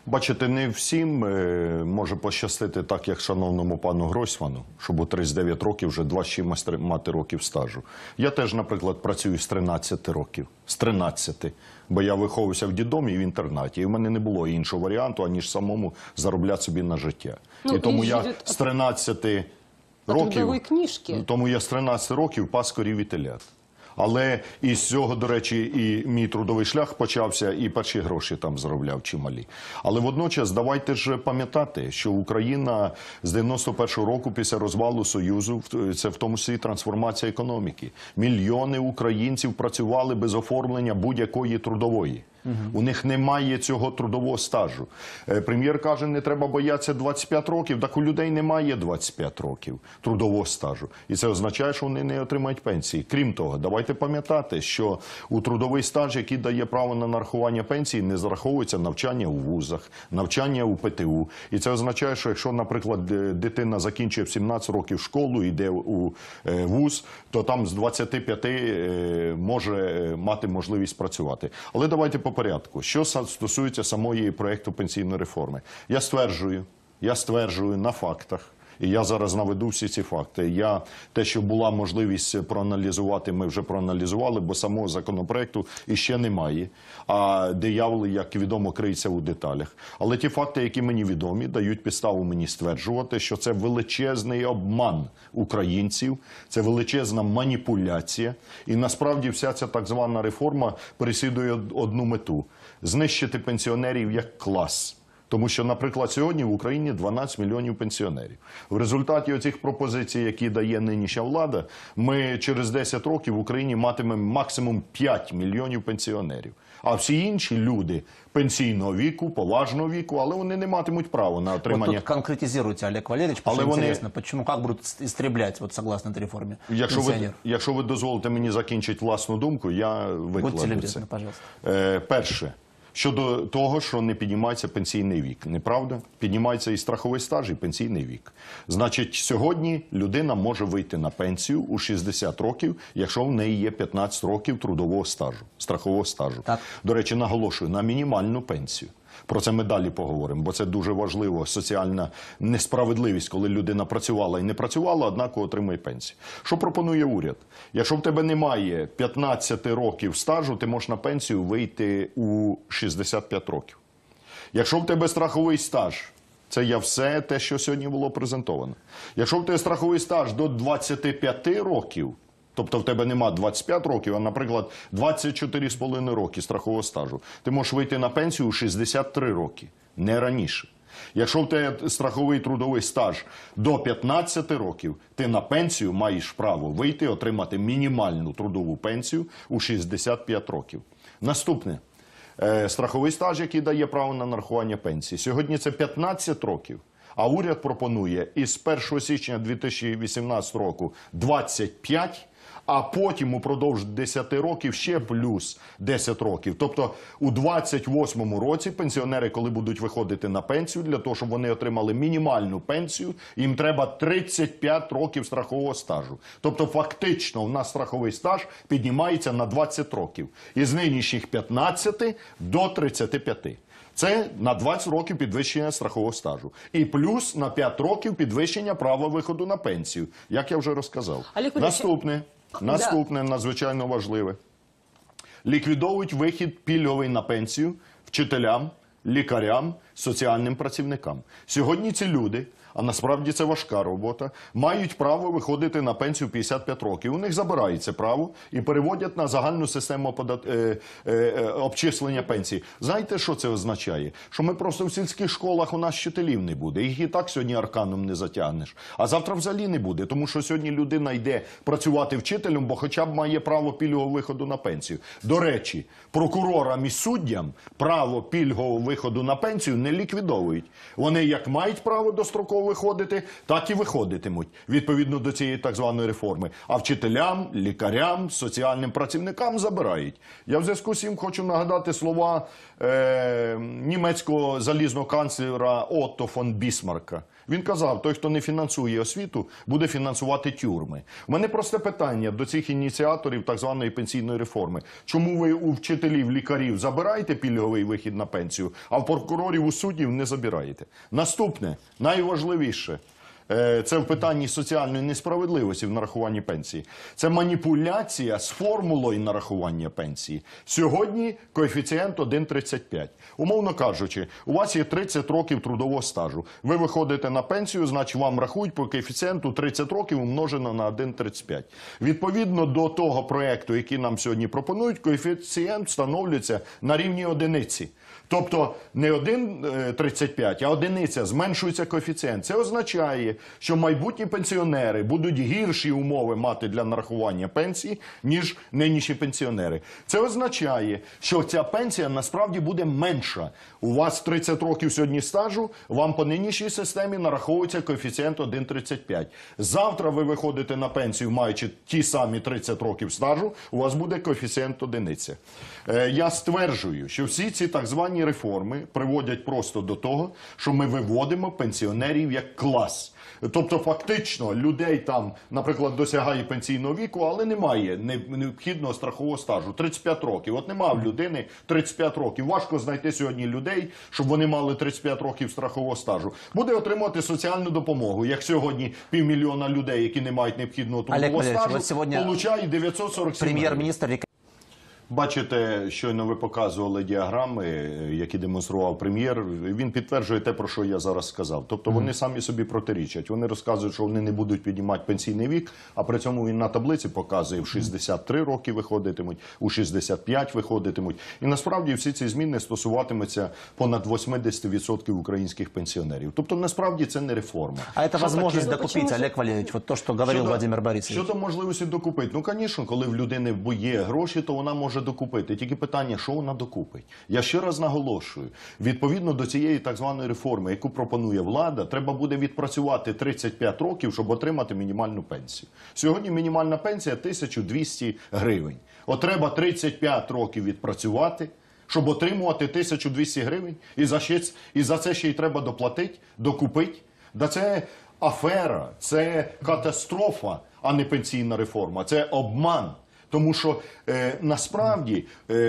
Бачите, не всім може пощастити так, як шановному пану Гройсману, щоб у 39 років вже 26 мати років стажу. Я теж, наприклад, працюю з 13 років. З 13. Бо я виховувався в дитдомі і в інтернаті. І в мене не було іншого варіанту, аніж самому заробляти собі на життя. І тому я з 13 років, пас корів і телят. Але із цього, до речі, і мій трудовий шлях почався, і перші гроші там заробляв чималі. Але водночас давайте ж пам'ятати, що Україна з 91-го року після розвалу Союзу, це в тому числі трансформація економіки. Мільйони українців працювали без оформлення будь-якої трудової. У них немає цього трудового стажу. Прем'єр каже, не треба боятися 25 років, так у людей немає 25 років трудового стажу. І це означає, що вони не отримають пенсії. Крім того, давайте пам'ятати, що у трудовий стаж, який дає право на нарахування пенсії, не зараховується навчання у вузах, навчання у ПТУ. І це означає, що якщо, наприклад, дитина закінчує в 17 років школу, йде у вуз, то там з 25 може мати можливість працювати. Але давайте по порядку. Що стосується самої проєкту пенсійної реформи. Я стверджую на фактах, і я зараз наведу всі ці факти. Те, що була можливість проаналізувати, ми вже проаналізували, бо самого законопроекту іще немає. А диявол, як відомо, криється у деталях. Але ті факти, які мені відомі, дають підставу мені стверджувати, що це величезний обман українців, це величезна маніпуляція. І насправді вся ця так звана реформа переслідує одну мету – знищити пенсіонерів як клас. Тому що, наприклад, сьогодні в Україні 12 мільйонів пенсіонерів. В результаті оцих пропозицій, які дає нинішня влада, ми через 10 років в Україні матимемо максимум 5 мільйонів пенсіонерів. А всі інші люди пенсійного віку, поважного віку, але вони не матимуть права на отримання. Вот тут конкретизируйте, Олег Валерьевич, потому что интересно, почему, как будут истреблять, вот согласно этой реформе, пенсионеров? Якщо ви дозволите мені закінчити власну думку, я викладу це. Будьте любезні, пожалуйста. Перше. Щодо того, що не піднімається пенсійний вік. Неправда? Піднімається і страховий стаж, і пенсійний вік. Значить, сьогодні людина може вийти на пенсію у 60 років, якщо в неї є 15 років трудового стажу, страхового стажу. Так. До речі, наголошую, на мінімальну пенсію. Про це ми далі поговоримо, бо це дуже важливо. Соціальна несправедливість, коли людина працювала і не працювала, однаково отримує пенсію. Що пропонує уряд? Якщо в тебе немає 15 років стажу, ти можеш на пенсію вийти у 65 років. Якщо в тебе страховий стаж, це є все те, що сьогодні було презентовано. Якщо в тебе страховий стаж до 25 років, тобто в тебе нема 25 років, а, наприклад, 24,5 роки страхового стажу, ти можеш вийти на пенсію у 63 роки, не раніше. Якщо в тебе страховий трудовий стаж до 15 років, ти на пенсію маєш право вийти, отримати мінімальну трудову пенсію у 65 років. Наступне. Страховий стаж, який дає право на нарахування пенсії. Сьогодні це 15 років. А уряд пропонує із 1 січня 2018 року 25, а потім упродовж 10 років ще плюс 10 років. Тобто у 28-му році пенсіонери, коли будуть виходити на пенсію, для того, щоб вони отримали мінімальну пенсію, їм треба 35 років страхового стажу. Тобто фактично у нас страховий стаж піднімається на 20 років. Із нинішніх 15 до 35. Це на 20 років підвищення страхового стажу. І плюс на 5 років підвищення права виходу на пенсію, як я вже розказав. Наступне, надзвичайно важливе. Ліквідовують вихід пільговий на пенсію вчителям, лікарям, соціальним працівникам. Сьогодні ці люди, а насправді це важка робота, мають право виходити на пенсію в 55 років. У них забирають це право і переводять на загальну систему обчислення пенсії. Знаєте, що це означає? Що ми просто в сільських школах у нас вчителів не буде. Їх і так сьогодні арканом не затягнеш. А завтра взагалі не буде, тому що сьогодні людина йде працювати вчителем, бо хоча б має право пільгового виходу на пенсію. До речі, прокурорам і суддям право пільгового виходу на пенсію не ліквідовують. Вони як мають право достроково виходити, так і виходитимуть, відповідно до цієї так званої реформи. А вчителям, лікарям, соціальним працівникам забирають. Я в зв'язку з цим хочу нагадати слова німецького залізного канцлера Отто фон Бісмарка. Він казав, той, хто не фінансує освіту, буде фінансувати тюрми. У мене просте питання до цих ініціаторів так званої пенсійної реформи. Чому ви у вчителів, лікарів забираєте пільговий вихід на пенсію, а в прокурорів, у суддів не забираєте. Наступне, найважливіше, це в питанні соціальної несправедливості в нарахуванні пенсії. Це маніпуляція з формулою нарахування пенсії. Сьогодні коефіцієнт 1,35. Умовно кажучи, у вас є 30 років трудового стажу. Ви виходите на пенсію, значить вам рахують по коефіцієнту 30 років умножено на 1,35. Відповідно до того проєкту, який нам сьогодні пропонують, коефіцієнт встановлюється на рівні одиниці. Тобто не 1,35, а одиниця, зменшується коефіцієнт. Це означає, що майбутні пенсіонери будуть гірші умови мати для нарахування пенсії, ніж нинішні пенсіонери. Це означає, що ця пенсія насправді буде менша. У вас 30 років сьогодні стажу, вам по нинішній системі нараховується коефіцієнт 1,35. Завтра ви виходите на пенсію, маючи ті самі 30 років стажу, у вас буде коефіцієнт одиниця. Я стверджую, що всі ці так звані реформи приводять просто до того, що ми виводимо пенсіонерів як клас. Тобто фактично людей там, наприклад, досягає пенсійного віку, але немає необхідного страхового стажу. 35 років. От немає в людини 35 років. Важко знайти сьогодні людей, щоб вони мали 35 років страхового стажу. Буде отримувати соціальну допомогу. Як сьогодні 500 000 людей, які не мають необхідного трудового стажу, получають 947 Прем'єр-міністр. Бачите, щойно ви показували діаграми, які демонстрував прем'єр. Він підтверджує те, про що я зараз сказав. Тобто вони самі собі протирічать. Вони розказують, що вони не будуть піднімати пенсійний вік, а при цьому він на таблиці показує, в 63 роки виходитимуть, у 65 виходитимуть. І насправді всі ці зміни стосуватимуться понад 80% українських пенсіонерів. Тобто насправді це не реформа. А це можливість докупити, Олег Валерійович, вот то, що говорив Владимир Борисович. Щодо можливості докупити? Ну, звісно, коли в людини є гроші, то вона може докупити. Тільки питання, що вона докупить. Я ще раз наголошую, відповідно до цієї так званої реформи, яку пропонує влада, треба буде відпрацювати 35 років, щоб отримати мінімальну пенсію. Сьогодні мінімальна пенсія 1200 гривень. От треба 35 років відпрацювати, щоб отримувати 1200 гривень, і за це ще й треба доплатити, докупити. Да це афера, це катастрофа, а не пенсійна реформа, це обман. Тому що насправді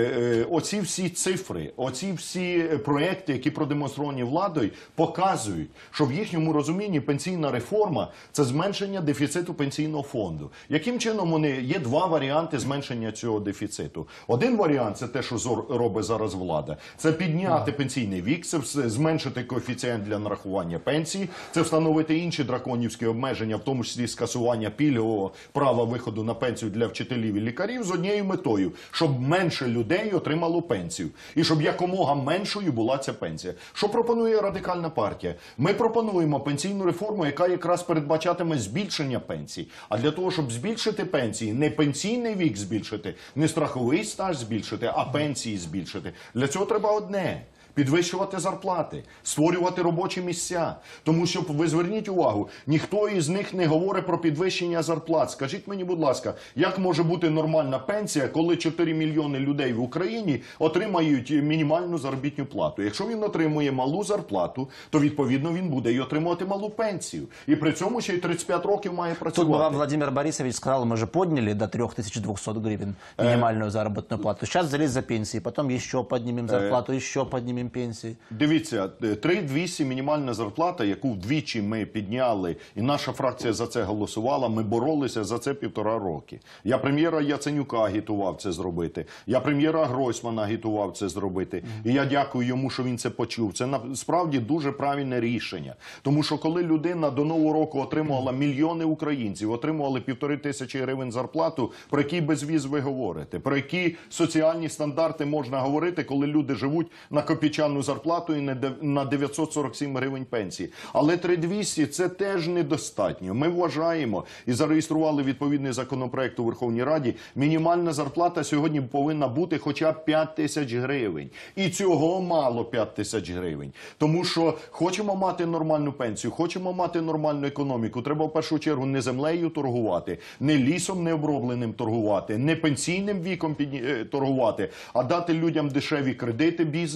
оці всі цифри, оці всі проекти, які продемонстровані владою, показують, що в їхньому розумінні пенсійна реформа – це зменшення дефіциту пенсійного фонду. Яким чином є два варіанти зменшення цього дефіциту. Один варіант – це те, що робить зараз влада. Це підняти пенсійний вік, це зменшити коефіцієнт для нарахування пенсії, це встановити інші драконівські обмеження, в тому числі скасування пільгового права виходу на пенсію для вчителів і лікарів з однією метою, щоб менше людей отримало пенсію. І щоб якомога меншою була ця пенсія. Що пропонує Радикальна партія? Ми пропонуємо пенсійну реформу, яка якраз передбачатиме збільшення пенсій. А для того, щоб збільшити пенсії, не пенсійний вік збільшити, не страховий стаж збільшити, а пенсії збільшити. Для цього треба одне – підвищувати зарплати, створювати робочі місця. Тому що, ви зверніть увагу, ніхто із них не говорить про підвищення зарплат. Скажіть мені, будь ласка, як може бути нормальна пенсія, коли 4 мільйони людей в Україні отримають мінімальну заробітну плату? Якщо він отримує малу зарплату, то відповідно він буде і отримувати малу пенсію. І при цьому ще й 35 років має працювати. Тут вам Владимир Борисович сказал, мы же подняли до 3200 гривен минимальную заработную плату. Сейчас взялись за пенсии, потом еще поднимем зарплату, еще поднимем пенсії. Дивіться, 3200 мінімальна зарплата, яку вдвічі ми підняли, і наша фракція за це голосувала, ми боролися за це 1,5 роки. Я прем'єра Яценюка агітував це зробити, я прем'єра Гройсмана агітував це зробити, і я дякую йому, що він це почув. Це насправді дуже правильне рішення. Тому що коли людина до Нового року отримувала, мільйони українців отримували 1500 гривень зарплату, про який безвіз ви говорите? Про які соціальні стандарти можна говорити, коли люди живуть на копійчану зарплату і на 947 гривень пенсії? Але 3200 – це теж недостатньо. Ми вважаємо і зареєстрували відповідний законопроект у Верховній Раді, мінімальна зарплата сьогодні повинна бути хоча б 5000 гривень. І цього мало 5000 гривень. Тому що хочемо мати нормальну пенсію, хочемо мати нормальну економіку, треба в першу чергу не землею торгувати, не лісом необробленим торгувати, не пенсійним віком торгувати, а дати людям дешеві кредити бізнесу,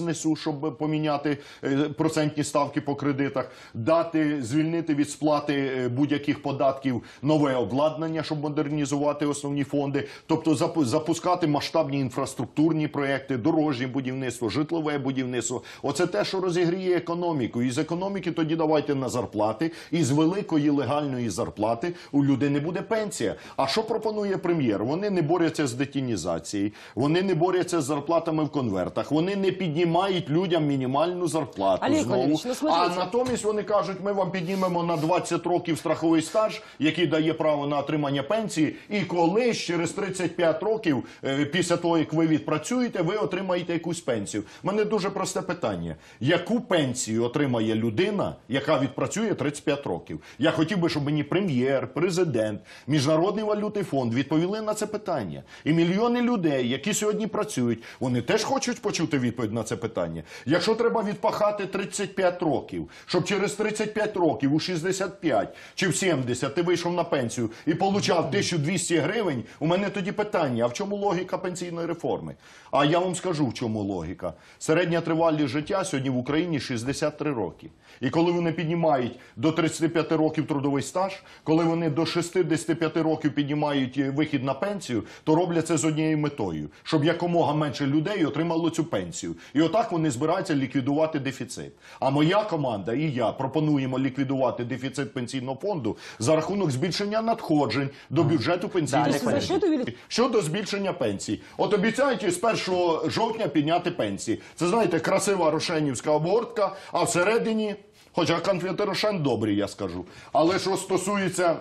щоб поміняти процентні ставки по кредитах, звільнити від сплати будь-яких податків нове обладнання, щоб модернізувати основні фонди, тобто запускати масштабні інфраструктурні проекти, дорожнє будівництво, житлове будівництво. Оце те, що розігріє економіку. І з економіки тоді давайте на зарплати, і з великої легальної зарплати у людей не буде пенсія. А що пропонує прем'єр? Вони не борються з детінізацією, вони не борються з зарплатами в конвертах, вони не піднімають людям мінімальну зарплату Олег знову. Валерьевич, ну, смотрите. А натомість вони кажуть, ми вам піднімемо на 20 років страховий стаж, який дає право на отримання пенсії, і колись через 35 років, після того, як ви відпрацюєте, ви отримаєте якусь пенсію. У мене дуже просте питання. Яку пенсію отримає людина, яка відпрацює 35 років? Я хотів би, щоб мені прем'єр, президент, Міжнародний валютний фонд відповіли на це питання. І мільйони людей, які сьогодні працюють, вони теж хочуть почути відповідь на це питання. Якщо треба відпахати 35 років, щоб через 35 років у 65 чи в 70 ти вийшов на пенсію і получав 1200 гривень, у мене тоді питання, а в чому логіка пенсійної реформи? А я вам скажу, в чому логіка. Середня тривалість життя сьогодні в Україні 63 роки. І коли вони піднімають до 35 років трудовий стаж, коли вони до 65 років піднімають вихід на пенсію, то роблять це з однією метою, щоб якомога менше людей отримало цю пенсію. І отак вони збираються ліквідувати дефіцит. А моя команда і я пропонуємо ліквідувати дефіцит пенсійного фонду за рахунок збільшення надходжень до бюджету пенсійного Далі, фонду. За счет увеличения. Щодо збільшення пенсій. От обіцяють з 1 жовтня підняти пенсії. Це, знаєте, красива рошенівська обгортка, а всередині, хоча конфети Рошен добрі, я скажу. Але що стосується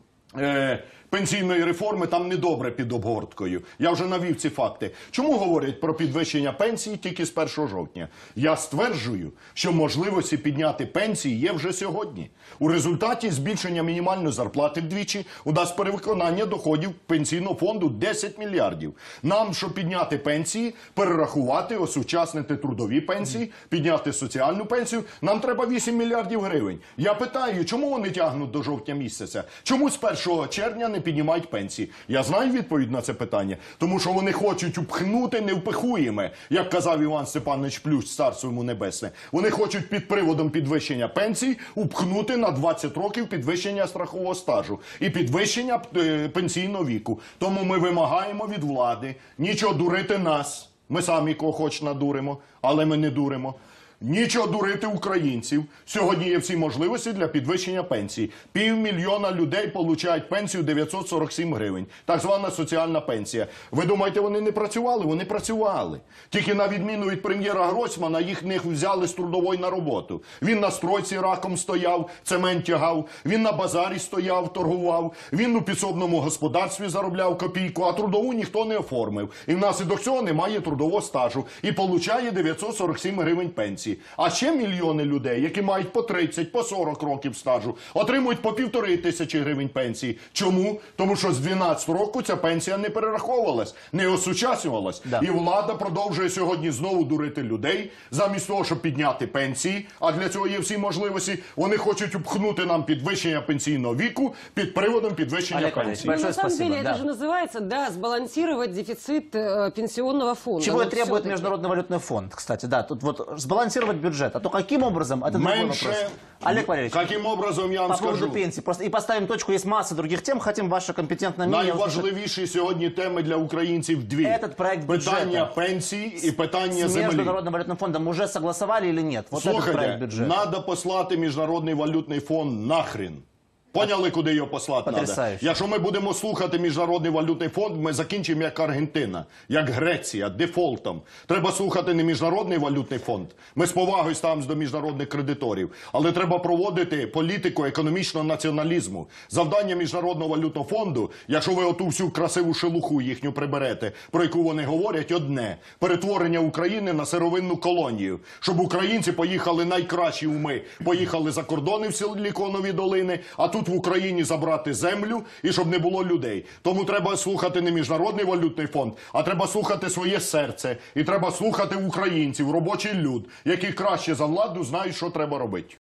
пенсійної реформи, там недобре під обгорткою. Я вже навів ці факти. Чому говорять про підвищення пенсій тільки з 1 жовтня? Я стверджую, що можливості підняти пенсії є вже сьогодні. У результаті збільшення мінімальної зарплати вдвічі у нас перевиконання доходів пенсійного фонду 10 мільярдів. Нам, щоб підняти пенсії, перерахувати, осучаснити трудові пенсії, підняти соціальну пенсію, нам треба 8 мільярдів гривень. Я питаю, чому вони тягнуть до жовтня місяця? Чому з 1 червня не піднімають пенсії? Я знаю відповідь на це питання. Тому що вони хочуть упхнути невпихуєме, як казав Іван Степанович Плющ, царство йому небесне. Вони хочуть під приводом підвищення пенсій упхнути на 20 років підвищення страхового стажу і підвищення пенсійного віку. Тому ми вимагаємо від влади нічого дурити нас. Ми самі кого хоч надуримо, але ми не дуримо. Нічого дурити українців. Сьогодні є всі можливості для підвищення пенсії. 500 000 людей получають пенсію 947 гривень. Так звана соціальна пенсія. Ви думаєте, вони не працювали? Вони працювали. Тільки на відміну від прем'єра Гройсмана, їх не взяли з трудової на роботу. Він на стройці раком стояв, цемент тягав. Він на базарі стояв, торгував. Він у підсобному господарстві заробляв копійку, а трудову ніхто не оформив. І внаслідок цього немає трудового стажу. І получає 947 гривень пенсії. А ще мільйони людей, які мають по 30, по 40 років стажу, отримують по 1500 гривень пенсії. Чому? Тому що з 12 року ця пенсія не перераховувалась, не осучаснювалась. Да. І влада продовжує сьогодні знову дурити людей, замість того, щоб підняти пенсії, а для цього є всі можливості, вони хочуть упхнути нам підвищення пенсійного віку під приводом підвищення Олег пенсії. Валерьевич, Ну, на самом спасибо, деле, да. это же называется, да, сбалансировать дефицит пенсионного фонда. Чего Но и требует всё-таки. Международный валютный фонд, кстати, да. Тут вот сбалансировать бюджет. А то каким образом, это другой Менше, вопрос. Олег Валерьевич, каким образом, я вам по скажу. поводу пенсии. Просто и поставим точку, есть масса других тем, хотим ваше компетентное мнение. услышать. Найважливіші сьогодні теми для українців дві. Этот проект питання бюджета пенсій і питання С землі. Международным валютным фондом уже согласовали или нет? Вот этот проект Слухайте, бюджета. треба послати Міжнародний валютний фонд нахрен. Поняли, куди його послати треба? Потрясающе. Якщо ми будемо слухати Міжнародний валютний фонд, ми закінчимо як Аргентина, як Греція, дефолтом. Треба слухати не Міжнародний валютний фонд. Ми з повагою ставимося до міжнародних кредиторів. Але треба проводити політику економічного націоналізму. Завдання Міжнародного валютного фонду, якщо ви оту всю красиву шелуху їхню приберете, про яку вони говорять, одне – перетворення України на сировинну колонію. Щоб українці поїхали найкращі уми, поїхали за кордони в Силіконові долини, а тут в Україні забрати землю і щоб не було людей. Тому треба слухати не Міжнародний валютний фонд, а треба слухати своє серце. І треба слухати українців, робочий люд, які краще за владу знають, що треба робити.